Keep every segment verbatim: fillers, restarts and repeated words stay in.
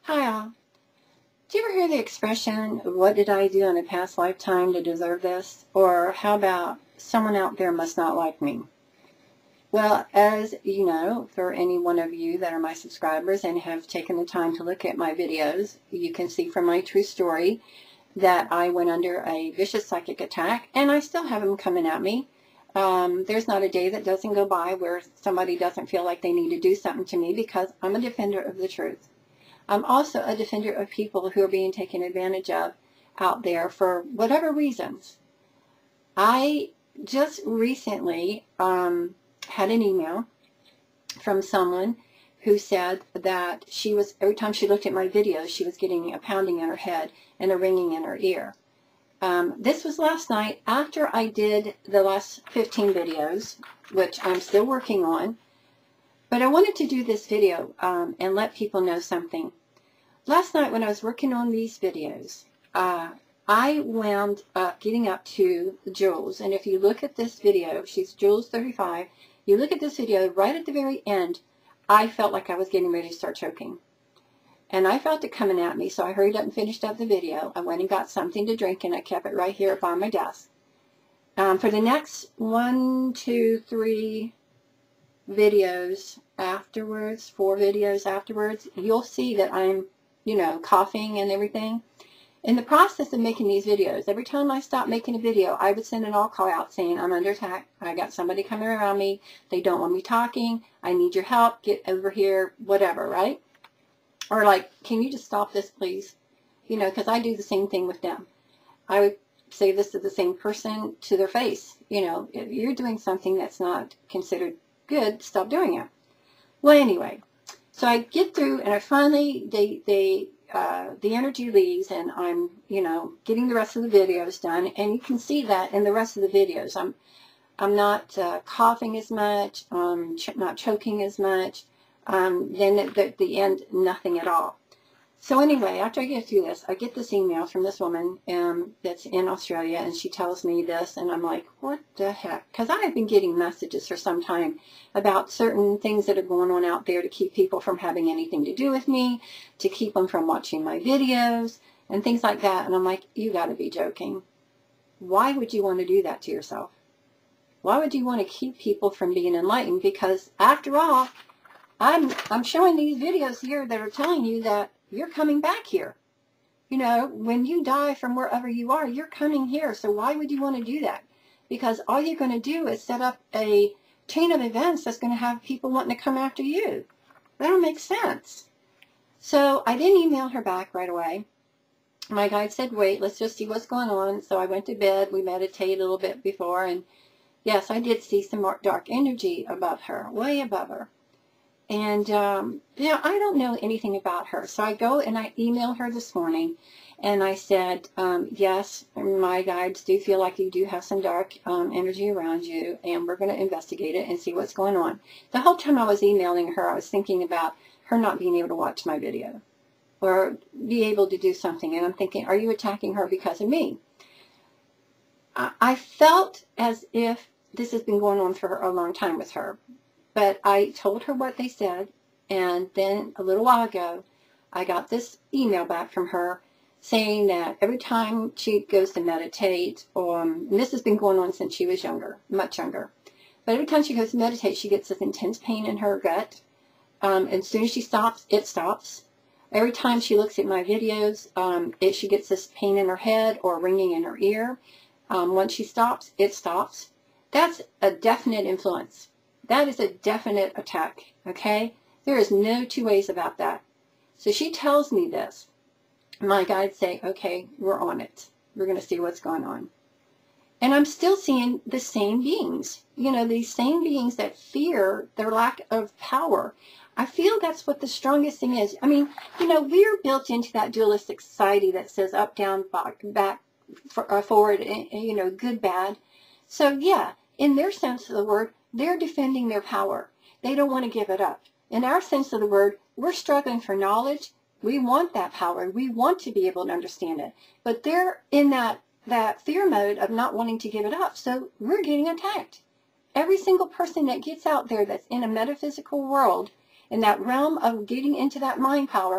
Hi all. Do you ever hear the expression, what did I do in a past lifetime to deserve this? Or how about someone out there must not like me? Well, as you know, for any one of you that are my subscribers and have taken the time to look at my videos, you can see from my true story that I went under a vicious psychic attack, and I still have them coming at me. Um, there's not a day that doesn't go by where somebody doesn't feel like they need to do something to me because I'm a defender of the truth. I'm also a defender of people who are being taken advantage of out there for whatever reasons. I just recently um, had an email from someone who said that she was, every time she looked at my videos, she was getting a pounding in her head and a ringing in her ear. Um, this was last night after I did the last fifteen videos, which I'm still working on. But I wanted to do this video um, and let people know something. Last night when I was working on these videos, uh, I wound up getting up to Jules. And if you look at this video, she's Jules thirty-five, you look at this video, right at the very end, I felt like I was getting ready to start choking. And I felt it coming at me, so I hurried up and finished up the video. I went and got something to drink, and I kept it right here up on my desk. Um, for the next one, two, three videos afterwards, four videos afterwards, you'll see that I'm, you know, coughing and everything. In the process of making these videos, every time I stopped making a video, I would send an all call out saying, I'm under attack, I got somebody coming around me, they don't want me talking, I need your help, get over here, whatever, right? Or like, can you just stop this, please? You know, because I do the same thing with them. I would say this to the same person to their face. You know, if you're doing something that's not considered good, stop doing it. Well, anyway, so I get through, and I finally, they, they, uh, the energy leaves, and I'm, you know, getting the rest of the videos done, and you can see that in the rest of the videos. I'm, I'm not uh, coughing as much, um, ch not choking as much. Um, then at the, the end, nothing at all. So anyway, after I get through this, I get this email from this woman um, that's in Australia, and she tells me this, and I'm like, what the heck? Because I have been getting messages for some time about certain things that are going on out there to keep people from having anything to do with me, to keep them from watching my videos, and things like that. And I'm like, you got to be joking. Why would you want to do that to yourself? Why would you want to keep people from being enlightened? Because after all, I'm, I'm showing these videos here that are telling you that you're coming back here. You know, when you die from wherever you are, you're coming here. So why would you want to do that? Because all you're going to do is set up a chain of events that's going to have people wanting to come after you. That don't make sense. So I didn't email her back right away. My guide said, wait, let's just see what's going on. So I went to bed. We meditated a little bit before. And yes, I did see some dark energy above her, way above her. And, um, you know, I don't know anything about her. So I go and I emailed her this morning, and I said, um, yes, my guides do feel like you do have some dark um, energy around you, and we're going to investigate it and see what's going on. The whole time I was emailing her, I was thinking about her not being able to watch my video or be able to do something. And I'm thinking, are you attacking her because of me? I, I felt as if this has been going on for a long time with her. But I told her what they said, and then a little while ago, I got this email back from her saying that every time she goes to meditate, um, and this has been going on since she was younger, much younger, but every time she goes to meditate, she gets this intense pain in her gut. Um, and as soon as she stops, it stops. Every time she looks at my videos, um, it, she gets this pain in her head or ringing in her ear. Um, once she stops, it stops. That's a definite influence. That is a definite attack, okay? There is no two ways about that. So she tells me this. My guides say, okay, we're on it. We're going to see what's going on. And I'm still seeing the same beings. You know, these same beings that fear their lack of power. I feel that's what the strongest thing is. I mean, you know, we're built into that dualistic society that says up, down, back, back for, uh, forward, and, and, you know, good, bad. So, yeah, in their sense of the word, they're defending their power. They don't want to give it up. In our sense of the word, we're struggling for knowledge. We want that power. We want to be able to understand it. But they're in that, that fear mode of not wanting to give it up. So we're getting attacked. Every single person that gets out there that's in a metaphysical world, in that realm of getting into that mind power,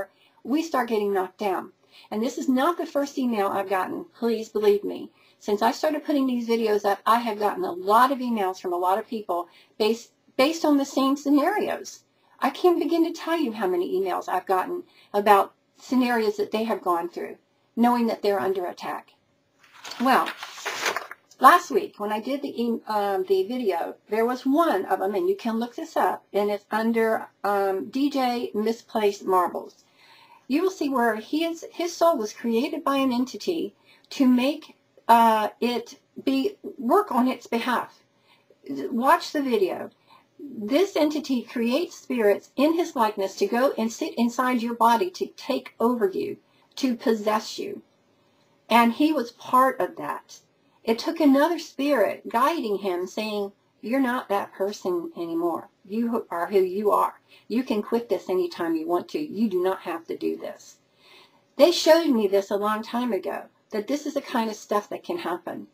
we start getting knocked down. And this is not the first email I've gotten. Please believe me. Since I started putting these videos up, I have gotten a lot of emails from a lot of people based, based on the same scenarios. I can't begin to tell you how many emails I've gotten about scenarios that they have gone through, knowing that they're under attack. Well, last week when I did the, um, the video, there was one of them, and you can look this up, and it's under um, D J Misplaced Marbles. You will see where his, his soul was created by an entity to make uh, it be work on its behalf. Watch the video. This entity creates spirits in his likeness to go and sit inside your body to take over you, to possess you. And he was part of that. It took another spirit guiding him, saying, you're not that person anymore. You are who you are. You can quit this anytime you want to. You do not have to do this. They showed me this a long time ago, that this is the kind of stuff that can happen.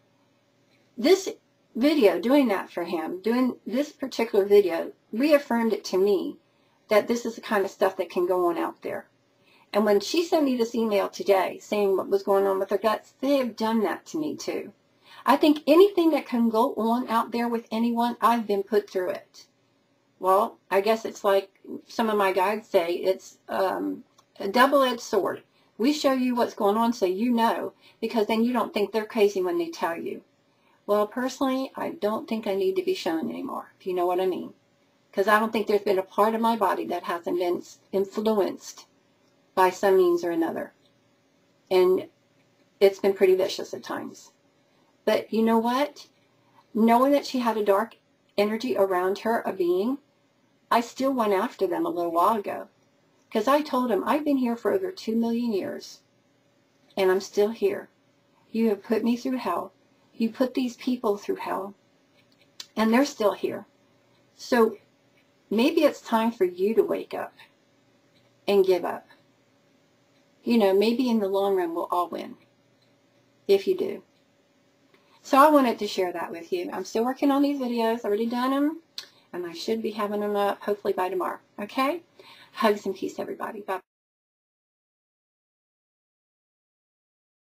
This video, doing that for him, doing this particular video, reaffirmed it to me that this is the kind of stuff that can go on out there. And when she sent me this email today saying what was going on with her guts, they have done that to me too. I think anything that can go on out there with anyone, I've been put through it. Well, I guess it's like some of my guides say, it's um, a double-edged sword. We show you what's going on so you know, because then you don't think they're crazy when they tell you. Well, personally, I don't think I need to be shown anymore, if you know what I mean. Because I don't think there's been a part of my body that hasn't been influenced by some means or another. And it's been pretty vicious at times. But you know what? Knowing that she had a dark energy around her, a being, I still went after them a little while ago. Because I told them, I've been here for over two million years. And I'm still here. You have put me through hell. You put these people through hell, and they're still here. So maybe it's time for you to wake up and give up. You know, maybe in the long run we'll all win, if you do. So I wanted to share that with you. I'm still working on these videos. I've already done them, and I should be having them up hopefully by tomorrow. Okay? Hugs and peace, everybody. Bye.